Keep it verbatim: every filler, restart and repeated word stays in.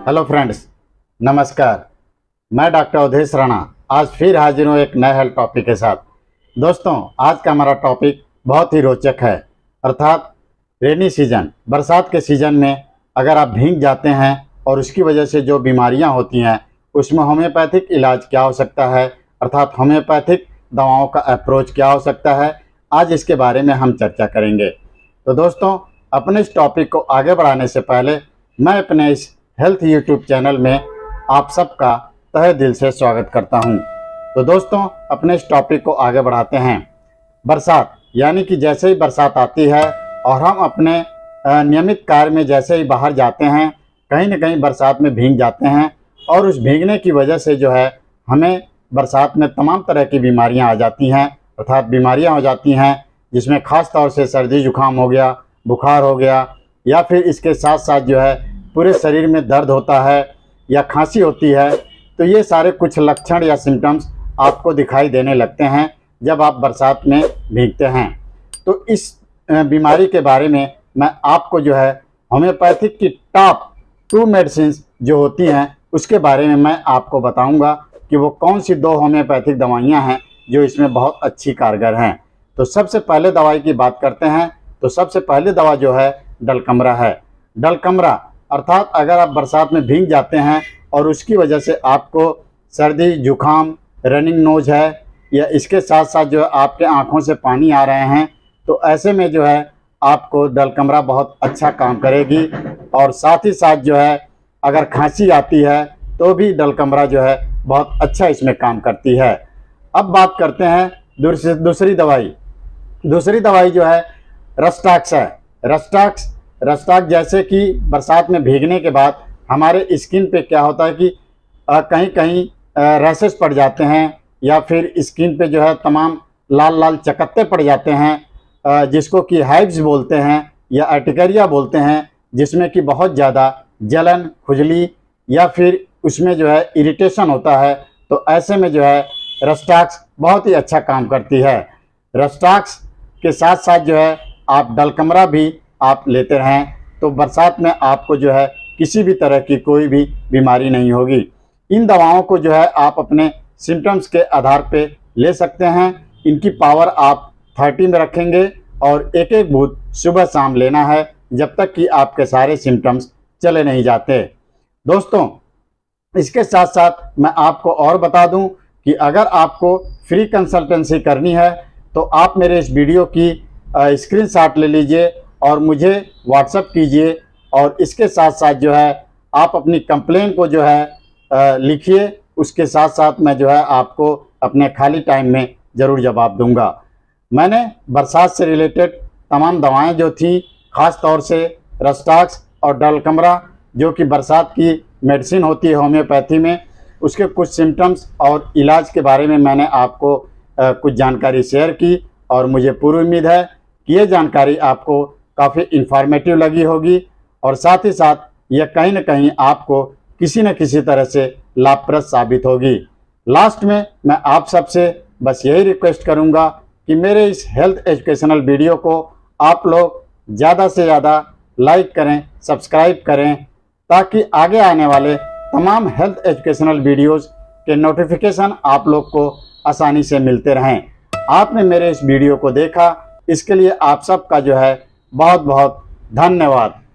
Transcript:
Hello friends, नमस्कार। मैं doctor Awadhesh Rana आज फिर हाजिर हूँ एक नए हेल्थ टॉपिक के साथ। दोस्तों, आज का हमारा टॉपिक बहुत ही रोचक है, अर्थात रेनी सीजन, बरसात के सीजन में अगर आप भीग जाते हैं और उसकी वजह से जो बीमारियां होती हैं उसमें होम्योपैथिक इलाज क्या हो सकता है, अर्थात होम्योपैथिक दवाओं का अप्रोच क्या हो सकता है। आज इसके बारे में हम चर्चा करेंगे। तो दोस्तों, अपने इस टॉपिक को आगे बढ़ाने से पहले मैं अपने इस हेल्थ यूट्यूब चैनल में आप सबका तहे दिल से स्वागत करता हूं। तो दोस्तों, अपने इस टॉपिक को आगे बढ़ाते हैं। बरसात, यानी कि जैसे ही बरसात आती है और हम अपने नियमित कार्य में जैसे ही बाहर जाते हैं, कहीं ना कहीं बरसात में भीग जाते हैं और उस भीगने की वजह से जो है हमें बरसात में तमाम तरह की बीमारियां आ जाती हैं, अर्थात बीमारियां हो जाती हैं जिसमें ख़ास तौर से सर्दी जुकाम हो गया, बुखार हो गया, या फिर इसके साथ साथ जो है पूरे शरीर में दर्द होता है या खांसी होती है। तो ये सारे कुछ लक्षण या सिम्टम्स आपको दिखाई देने लगते हैं जब आप बरसात में भीगते हैं। तो इस बीमारी के बारे में मैं आपको जो है होम्योपैथिक की टॉप टू मेडिसिन जो होती हैं उसके बारे में मैं आपको बताऊंगा कि वो कौन सी दो होम्योपैथिक दवाइयाँ हैं जो इसमें बहुत अच्छी कारगर हैं। तो सबसे पहले दवाई की बात करते हैं। तो सबसे पहली दवा जो है डलकमरा है। डलकमरा अर्थात अगर आप बरसात में भीग जाते हैं और उसकी वजह से आपको सर्दी जुकाम, रनिंग नोज है, या इसके साथ साथ जो है आपके आँखों से पानी आ रहे हैं, तो ऐसे में जो है आपको डलकमरा बहुत अच्छा काम करेगी। और साथ ही साथ जो है अगर खांसी आती है तो भी डलकमरा जो है बहुत अच्छा इसमें काम करती है। अब बात करते हैं दूसरी दूसरी दवाई। दूसरी दवाई जो है रस्टाक्स है। रस्टाक्स रस्टाक्स जैसे कि बरसात में भीगने के बाद हमारे स्किन पे क्या होता है कि आ, कहीं कहीं रैशेस पड़ जाते हैं, या फिर स्किन पे जो है तमाम लाल लाल चकत्ते पड़ जाते हैं, आ, जिसको कि हाइव्स बोलते हैं या अर्टिकेरिया बोलते हैं, जिसमें कि बहुत ज़्यादा जलन, खुजली या फिर उसमें जो है इरिटेशन होता है। तो ऐसे में जो है रस्टाक्स बहुत ही अच्छा काम करती है। रस्टाक्स के साथ साथ जो है आप डलकमरा भी आप लेते रहें तो बरसात में आपको जो है किसी भी तरह की कोई भी बीमारी नहीं होगी। इन दवाओं को जो है आप अपने सिम्टम्स के आधार पे ले सकते हैं। इनकी पावर आप तीस में रखेंगे और एक एक बूंद सुबह शाम लेना है जब तक कि आपके सारे सिम्टम्स चले नहीं जाते। दोस्तों, इसके साथ साथ मैं आपको और बता दूं कि अगर आपको फ्री कंसल्टेंसी करनी है तो आप मेरे इस वीडियो की स्क्रीनशॉट ले लीजिए और मुझे व्हाट्सएप कीजिए, और इसके साथ साथ जो है आप अपनी कंप्लेन को जो है लिखिए। उसके साथ साथ मैं जो है आपको अपने खाली टाइम में ज़रूर जवाब दूंगा। मैंने बरसात से रिलेटेड तमाम दवाएं जो थी, ख़ास तौर से रस्टाक्स और डलकमरा जो कि बरसात की मेडिसिन होती है होम्योपैथी में, उसके कुछ सिम्टम्स और इलाज के बारे में मैंने आपको आ, कुछ जानकारी शेयर की, और मुझे पूरी उम्मीद है कि ये जानकारी आपको काफ़ी इन्फॉर्मेटिव लगी होगी और साथ ही साथ यह कहीं ना कहीं आपको किसी न किसी तरह से लाभप्रद साबित होगी। लास्ट में मैं आप सबसे बस यही रिक्वेस्ट करूंगा कि मेरे इस हेल्थ एजुकेशनल वीडियो को आप लोग ज़्यादा से ज़्यादा लाइक करें, सब्सक्राइब करें, ताकि आगे आने वाले तमाम हेल्थ एजुकेशनल वीडियोज़ के नोटिफिकेशन आप लोग को आसानी से मिलते रहें। आपने मेरे इस वीडियो को देखा, इसके लिए आप सबका जो है बहुत बहुत धन्यवाद।